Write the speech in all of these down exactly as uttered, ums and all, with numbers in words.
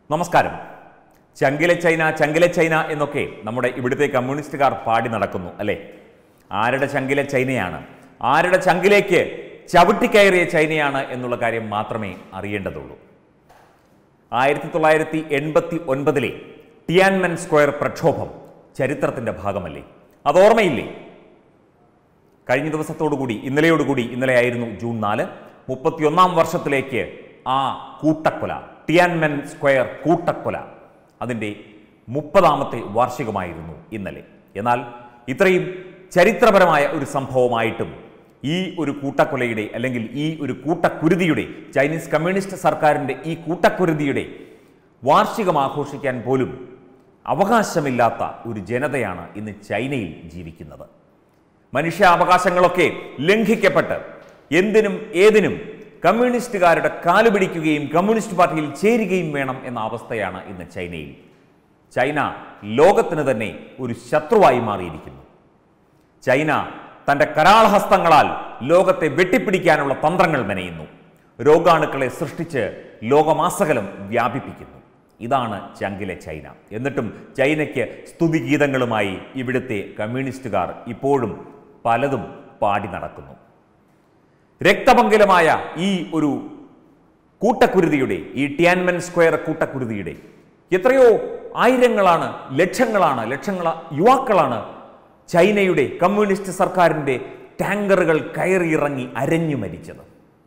നമസ്കാരം. ചങ്കിലെ China ചങ്കിലെ China എന്നൊക്കെ നമ്മുടെ ഇവിടുത്തെ കമ്മ്യൂണിസ്റ്റുകാർ പാടി നടക്കുന്നു അല്ലേ? ആരുടെ ചങ്കിലെ ചൈനയാണ്, ആരുടെ ചങ്കിലേക്ക് ചവിട്ടിക്കയറിയ ചൈനയാണ് എന്നുള്ള കാര്യം മാത്രമേ അറിയേണ്ടതുള്ളൂ. ആയിരത്തി തൊള്ളായിരത്തി എൺപത്തി ഒൻപതിലെ ടിയാൻമെൻ സ്ക്വയർ പ്രക്ഷോഭം ചരിത്രത്തിൻ്റെ ഭാഗമല്ലേ? അത് ഓർമ്മയില്ലേ? കഴിഞ്ഞ ദിവസത്തോടുകൂടി ഇന്നലെയോടുകൂടി ഇന്നലെ ആയിരുന്നു ജൂൺ നാല്, മുപ്പത്തിയൊന്നാം വർഷത്തിലേക്ക് ആ കൂട്ടക്കൊല, ടിയാൻമെൻ സ്ക്വയർ കൂട്ടക്കൊല, അതിൻ്റെ മുപ്പതാമത്തെ വാർഷികമായിരുന്നു ഇന്നലെ. എന്നാൽ ഇത്രയും ചരിത്രപരമായ ഒരു സംഭവമായിട്ടും ഈ ഒരു കൂട്ടക്കൊലയുടെ അല്ലെങ്കിൽ ഈ ഒരു കൂട്ടക്കുരുതിയുടെ, ചൈനീസ് കമ്മ്യൂണിസ്റ്റ് സർക്കാരിൻ്റെ ഈ കൂട്ടക്കുരുതിയുടെ വാർഷികം ആഘോഷിക്കാൻ പോലും അവകാശമില്ലാത്ത ഒരു ജനതയാണ് ഇന്ന് ചൈനയിൽ ജീവിക്കുന്നത്. മനുഷ്യാവകാശങ്ങളൊക്കെ ലംഘിക്കപ്പെട്ട് എന്തിനും ഏതിനും കമ്മ്യൂണിസ്റ്റുകാരുടെ കാലുപിടിക്കുകയും കമ്മ്യൂണിസ്റ്റ് പാർട്ടിയിൽ ചേരുകയും വേണം എന്ന അവസ്ഥയാണ് ഇന്ന് ചൈനയിൽ. ചൈന ലോകത്തിന് തന്നെ ഒരു ശത്രുവായി മാറിയിരിക്കുന്നു. ചൈന തൻ്റെ കരാളഹസ്തങ്ങളാൽ ലോകത്തെ വെട്ടിപ്പിടിക്കാനുള്ള തന്ത്രങ്ങൾ മെനയുന്നു. രോഗാണുക്കളെ സൃഷ്ടിച്ച് ലോകമാസകലം വ്യാപിപ്പിക്കുന്നു. ഇതാണ് ചങ്കിലെ ചൈന. എന്നിട്ടും ചൈനയ്ക്ക് സ്തുതിഗീതങ്ങളുമായി ഇവിടുത്തെ കമ്മ്യൂണിസ്റ്റുകാർ ഇപ്പോഴും പലതും പാടി നടക്കുന്നു. രക്തപങ്കിലമായ ഈ ഒരു കൂട്ടക്കുരുതിയുടെ, ഈ ടിയാൻമെൻ സ്ക്വയർ കൂട്ടക്കുരുതിയുടെ എത്രയോ ആയിരങ്ങളാണ്, ലക്ഷങ്ങളാണ്, ലക്ഷങ്ങള യുവാക്കളാണ് ചൈനയുടെ കമ്മ്യൂണിസ്റ്റ് സർക്കാരിൻ്റെ ടാങ്കറുകൾ കയറിയിറങ്ങി അരഞ്ഞു മരിച്ചത്.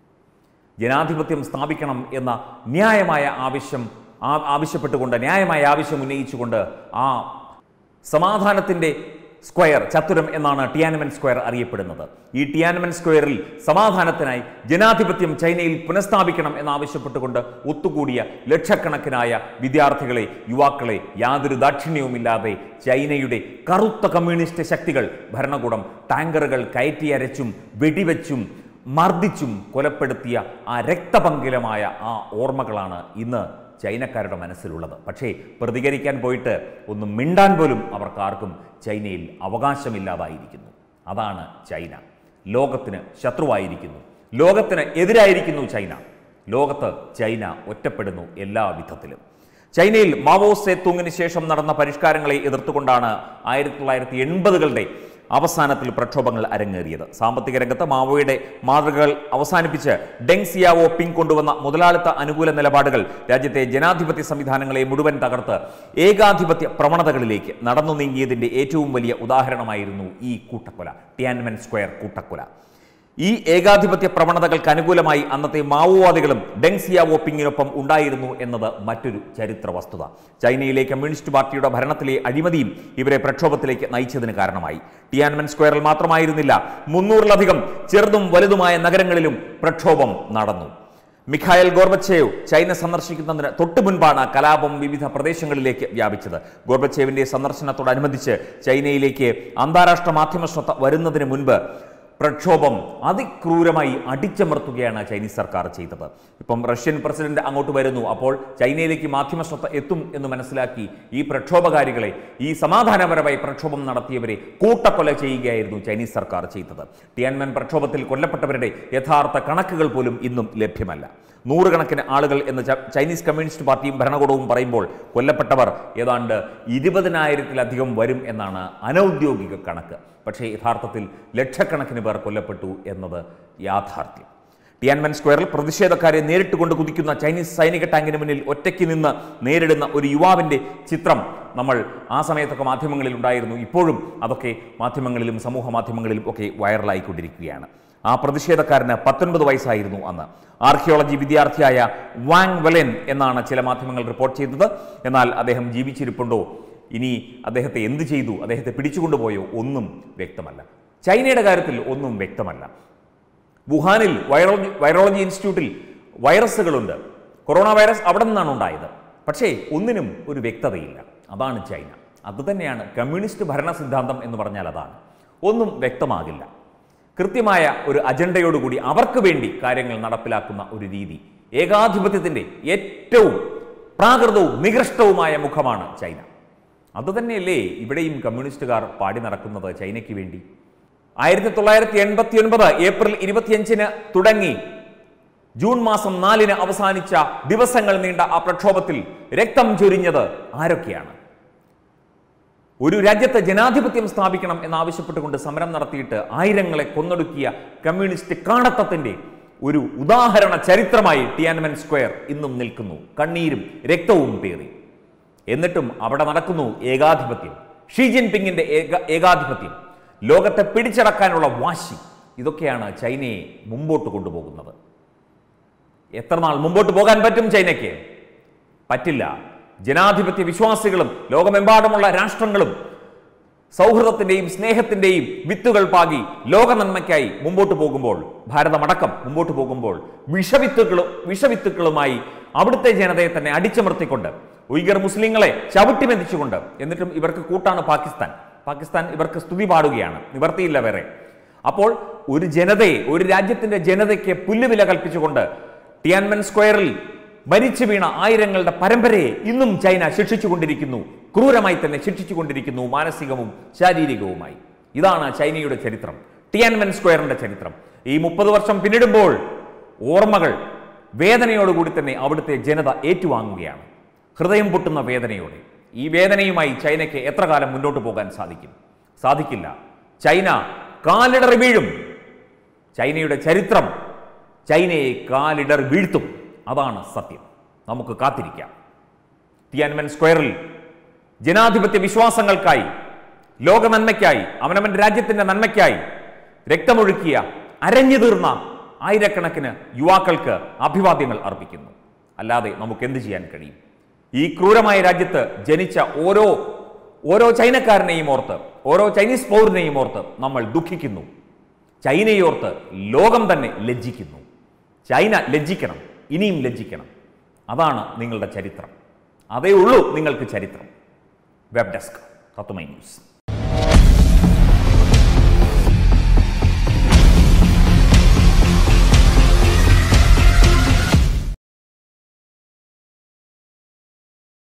ജനാധിപത്യം സ്ഥാപിക്കണം എന്ന ന്യായമായ ആവശ്യം ആവശ്യപ്പെട്ടുകൊണ്ട് ന്യായമായ ആവശ്യം ഉന്നയിച്ചുകൊണ്ട് ആ സമാധാനത്തിൻ്റെ സ്ക്വയർ, ചത്തുരം എന്നാണ് ടിയാൻമെൻ സ്ക്വയർ അറിയപ്പെടുന്നത്. ഈ ടിയാൻമെൻ സ്ക്വയറിൽ സമാധാനത്തിനായി ജനാധിപത്യം ചൈനയിൽ പുനഃസ്ഥാപിക്കണം എന്നാവശ്യപ്പെട്ടുകൊണ്ട് ഒത്തുകൂടിയ ലക്ഷക്കണക്കിനായ വിദ്യാർത്ഥികളെ, യുവാക്കളെ യാതൊരു ദാക്ഷിണ്യവുമില്ലാതെ ചൈനയുടെ കറുത്ത കമ്മ്യൂണിസ്റ്റ് ശക്തികൾ, ഭരണകൂടം ടാങ്കറുകൾ കയറ്റി അരച്ചും വെടിവെച്ചും മർദ്ദിച്ചും കൊലപ്പെടുത്തിയ ആ രക്തപങ്കിലമായ ആ ഓർമ്മകളാണ് ഇന്ന് ചൈനക്കാരുടെ മനസ്സിലുള്ളത്. പക്ഷേ പ്രതികരിക്കാൻ പോയിട്ട് ഒന്നും മിണ്ടാൻ പോലും അവർക്കാർക്കും ചൈനയിൽ അവകാശമില്ലാതായിരിക്കുന്നു. അതാണ് ചൈന. ലോകത്തിന് ശത്രുവായിരിക്കുന്നു, ലോകത്തിന് എതിരായിരിക്കുന്നു ചൈന. ലോകത്ത് ചൈന ഒറ്റപ്പെടുന്നു എല്ലാ വിധത്തിലും. ചൈനയിൽ മാവോ സേ തൂങ്ങിന് ശേഷം നടന്ന പരിഷ്കാരങ്ങളെ എതിർത്തുകൊണ്ടാണ് ആയിരത്തി തൊള്ളായിരത്തി എൺപതുകളുടെ അവസാനത്തിൽ പ്രക്ഷോഭങ്ങൾ അരങ്ങേറിയത്. സാമ്പത്തിക രംഗത്ത് മാവോയുടെ മാതൃകകൾ അവസാനിപ്പിച്ച് ഡെങ് സിയാവോ പിങ് കൊണ്ടുവന്ന മുതലാളിത്ത അനുകൂല നിലപാടുകൾ രാജ്യത്തെ ജനാധിപത്യ സംവിധാനങ്ങളെ മുഴുവൻ തകർത്ത് ഏകാധിപത്യ പ്രവണതകളിലേക്ക് നടന്നു നീങ്ങിയതിൻ്റെ ഏറ്റവും വലിയ ഉദാഹരണമായിരുന്നു ഈ കൂട്ടക്കൊല, ടിയാൻമെൻ സ്ക്വയർ കൂട്ടക്കൊല. ഈ ഏകാധിപത്യ പ്രവണതകൾക്ക് അനുകൂലമായി അന്നത്തെ മാവോവാദികളും ഡെങ് സിയാവോ പിങ്ങിനൊപ്പം ഉണ്ടായിരുന്നു എന്നത് മറ്റൊരു ചരിത്ര വസ്തുത. ചൈനയിലെ കമ്മ്യൂണിസ്റ്റ് പാർട്ടിയുടെ ഭരണത്തിലെ അഴിമതിയും ഇവരെ പ്രക്ഷോഭത്തിലേക്ക് നയിച്ചതിന് കാരണമായി. ടിയാൻമെൻ സ്ക്വയറിൽ മാത്രമായിരുന്നില്ല, മുന്നൂറിലധികം ചെറുതും വലുതുമായ നഗരങ്ങളിലും പ്രക്ഷോഭം നടന്നു. മിഖായൽ ഗോർബച്ചേവ് ചൈന സന്ദർശിക്കുന്നതിന് തൊട്ടു മുൻപാണ് കലാപം വിവിധ പ്രദേശങ്ങളിലേക്ക് വ്യാപിച്ചത്. ഗോർബച്ചേവിന്റെ സന്ദർശനത്തോടനുബന്ധിച്ച് ചൈനയിലേക്ക് അന്താരാഷ്ട്ര മാധ്യമ ശ്രദ്ധ വരുന്നതിന് മുൻപ് പ്രക്ഷോഭം അതിക്രൂരമായി അടിച്ചമർത്തുകയാണ് ചൈനീസ് സർക്കാർ ചെയ്തത്. ഇപ്പം റഷ്യൻ പ്രസിഡന്റ് അങ്ങോട്ട് വരുന്നു, അപ്പോൾ ചൈനയിലേക്ക് മാധ്യമ ശ്രദ്ധ എത്തും എന്ന് മനസ്സിലാക്കി ഈ പ്രക്ഷോഭകാരികളെ, ഈ സമാധാനപരമായി പ്രക്ഷോഭം നടത്തിയവരെ കൂട്ടക്കൊല ചെയ്യുകയായിരുന്നു ചൈനീസ് സർക്കാർ ചെയ്തത്. ടിയാൻമെൻ പ്രക്ഷോഭത്തിൽ കൊല്ലപ്പെട്ടവരുടെ യഥാർത്ഥ കണക്കുകൾ പോലും ഇന്നും ലഭ്യമല്ല. നൂറുകണക്കിന് ആളുകൾ എന്ന് ചൈനീസ് കമ്മ്യൂണിസ്റ്റ് പാർട്ടിയും ഭരണകൂടവും പറയുമ്പോൾ കൊല്ലപ്പെട്ടവർ ഏതാണ്ട് ഇരുപതിനായിരത്തിലധികം വരും എന്നാണ് അനൗദ്യോഗിക കണക്ക്. പക്ഷേ യഥാർത്ഥത്തിൽ ലക്ഷക്കണക്കിന് പേർ കൊല്ലപ്പെട്ടു എന്നത് യാഥാർത്ഥ്യം. ടിയാൻമെൻ സ്ക്വയറിൽ പ്രതിഷേധക്കാരെ നേരിട്ട് കൊണ്ട് കുതിക്കുന്ന ചൈനീസ് സൈനിക ടാങ്കിന് മുന്നിൽ ഒറ്റയ്ക്ക് നിന്ന് നേരിടുന്ന ഒരു യുവാവിൻ്റെ ചിത്രം നമ്മൾ ആ സമയത്തൊക്കെ മാധ്യമങ്ങളിൽ ഉണ്ടായിരുന്നു. ഇപ്പോഴും അതൊക്കെ മാധ്യമങ്ങളിലും സമൂഹ മാധ്യമങ്ങളിലും ഒക്കെ വൈറലായിക്കൊണ്ടിരിക്കുകയാണ്. ആ പ്രതിഷേധക്കാരന് പത്തൊൻപത് വയസ്സായിരുന്നു അന്ന്. ആർക്കിയോളജി വിദ്യാർത്ഥിയായ വാങ് വെലൻ എന്നാണ് ചില മാധ്യമങ്ങൾ റിപ്പോർട്ട് ചെയ്തത്. എന്നാൽ അദ്ദേഹം ജീവിച്ചിരിപ്പുണ്ടോ, ഇനി അദ്ദേഹത്തെ എന്ത് ചെയ്തു, അദ്ദേഹത്തെ പിടിച്ചുകൊണ്ടുപോയോ ഒന്നും വ്യക്തമല്ല. ചൈനയുടെ കാര്യത്തിൽ ഒന്നും വ്യക്തമല്ല. വുഹാനിൽ വൈറോളജി വൈറോളജി ഇൻസ്റ്റിറ്റ്യൂട്ടിൽ വൈറസുകളുണ്ട്. കൊറോണ വൈറസ് അവിടെ നിന്നാണ് ഉണ്ടായത്. പക്ഷേ ഒന്നിനും ഒരു വ്യക്തതയില്ല. അതാണ് ചൈന. അതുതന്നെയാണ് കമ്മ്യൂണിസ്റ്റ് ഭരണ സിദ്ധാന്തം എന്ന് പറഞ്ഞാൽ. അതാണ്, ഒന്നും വ്യക്തമാകില്ല. കൃത്യമായ ഒരു അജണ്ടയോടുകൂടി അവർക്ക് വേണ്ടി കാര്യങ്ങൾ നടപ്പിലാക്കുന്ന ഒരു രീതി. ഏകാധിപത്യത്തിൻ്റെ ഏറ്റവും പ്രാകൃതവും നികൃഷ്ടവുമായ മുഖമാണ് ചൈന. അതുതന്നെയല്ലേ ഇവിടെയും കമ്മ്യൂണിസ്റ്റുകാർ പാടി നടക്കുന്നത് ചൈനയ്ക്ക് വേണ്ടി. ആയിരത്തി തൊള്ളായിരത്തി എൺപത്തി ഒൻപത് ഏപ്രിൽ ഇരുപത്തിയഞ്ചിന് തുടങ്ങി ജൂൺ മാസം നാലിന് അവസാനിച്ച ദിവസങ്ങൾ നീണ്ട ആ പ്രക്ഷോഭത്തിൽ രക്തം ചൊരിഞ്ഞത് ആരൊക്കെയാണ്? ഒരു രാജ്യത്ത് ജനാധിപത്യം സ്ഥാപിക്കണം എന്നാവശ്യപ്പെട്ടുകൊണ്ട് സമരം നടത്തിയിട്ട് ആയിരങ്ങളെ കൊന്നൊടുക്കിയ കമ്മ്യൂണിസ്റ്റ് കാടത്തത്തിന്റെ ഒരു ഉദാഹരണ ചരിത്രമായി ടിയാൻമെൻ സ്ക്വയർ ഇന്നും നിൽക്കുന്നു, കണ്ണീരും രക്തവും പേറി. എന്നിട്ടും അവിടെ നടക്കുന്നു ഏകാധിപത്യം, ഷീ ജിൻപിങ്ങിന്റെ ഏക ഏകാധിപത്യം, ലോകത്തെ പിടിച്ചടക്കാനുള്ള വാശി. ഇതൊക്കെയാണ് ചൈനയെ മുമ്പോട്ട് കൊണ്ടുപോകുന്നത്. എത്ര നാൾ മുമ്പോട്ട് പോകാൻ പറ്റും ചൈനയ്ക്ക്? പറ്റില്ല. ജനാധിപത്യ വിശ്വാസികളും ലോകമെമ്പാടുമുള്ള രാഷ്ട്രങ്ങളും സൗഹൃദത്തിന്റെയും സ്നേഹത്തിന്റെയും വിത്തുകൾ പാകി ലോക നന്മയ്ക്കായി മുമ്പോട്ട് പോകുമ്പോൾ, ഭാരതമടക്കം മുമ്പോട്ട് പോകുമ്പോൾ, വിഷവിത്തുക്കളും വിഷവിത്തുക്കളുമായി അവിടുത്തെ ജനതയെ തന്നെ അടിച്ചമർത്തിക്കൊണ്ട്, ഉയ്ഗർ മുസ്ലിങ്ങളെ ചവിട്ടിമെതിച്ചുകൊണ്ട്, എന്നിട്ടും ഇവർക്ക് കൂട്ടാണ് പാകിസ്ഥാൻ. പാകിസ്ഥാൻ ഇവർക്ക് സ്തുതി പാടുകയാണ്, നിവർത്തിയില്ല വേറെ. അപ്പോൾ ഒരു ജനതയെ, ഒരു രാജ്യത്തിന്റെ ജനതയ്ക്ക് പുല്ലുവില കൽപ്പിച്ചുകൊണ്ട് ടിയാൻമെൻ സ്ക്വയറിൽ മരിച്ചു വീണ ആയിരങ്ങളുടെ പരമ്പരയെ ഇന്നും ചൈന ശിക്ഷിച്ചുകൊണ്ടിരിക്കുന്നു, ക്രൂരമായി തന്നെ ശിക്ഷിച്ചുകൊണ്ടിരിക്കുന്നു, മാനസികവും ശാരീരികവുമായി. ഇതാണ് ചൈനയുടെ ചരിത്രം, ടിയാൻമെൻ സ്ക്വയറിന്റെ ചരിത്രം. ഈ മുപ്പത് വർഷം പിന്നിടുമ്പോൾ ഓർമ്മകൾ വേദനയോടുകൂടി തന്നെ അവിടുത്തെ ജനത ഏറ്റുവാങ്ങുകയാണ്, ഹൃദയം പൊട്ടുന്ന വേദനയോടെ. ഈ വേദനയുമായി ചൈനയ്ക്ക് എത്ര കാലം മുന്നോട്ട് പോകാൻ സാധിക്കും? സാധിക്കില്ല. ചൈന കാലിടറി വീഴും. ചൈനയുടെ ചരിത്രം ചൈനയെ കാലിടർ വീഴ്ത്തും. അതാണ് സത്യം. നമുക്ക് കാത്തിരിക്കാം. ടിയാൻമെൻ സ്ക്വയറിൽ ജനാധിപത്യ വിശ്വാസങ്ങൾക്കായി, ലോക നന്മയ്ക്കായി, അവനവൻ രാജ്യത്തിന്റെ നന്മയ്ക്കായി രക്തമൊഴുക്കിയ, അരഞ്ഞു തീർന്ന ആയിരക്കണക്കിന് യുവാക്കൾക്ക് അഭിവാദ്യങ്ങൾ അർപ്പിക്കുന്നു. അല്ലാതെ നമുക്ക് എന്ത് ചെയ്യാൻ കഴിയും? ഈ ക്രൂരമായ രാജ്യത്ത് ജനിച്ച ഓരോ ഓരോ ചൈനക്കാരനെയും ഓർത്ത്, ഓരോ ചൈനീസ് പൗരനെയും ഓർത്ത് നമ്മൾ ദുഃഖിക്കുന്നു. ചൈനയോർത്ത് ലോകം തന്നെ ലജ്ജിക്കുന്നു. ചൈന ലജ്ജിക്കണം, ഇനിയും ലജ്ജിക്കണം. അതാണ് നിങ്ങളുടെ ചരിത്രം. അതേ ഉള്ളൂ നിങ്ങൾക്ക് ചരിത്രം. Web desk Tatwamayi news.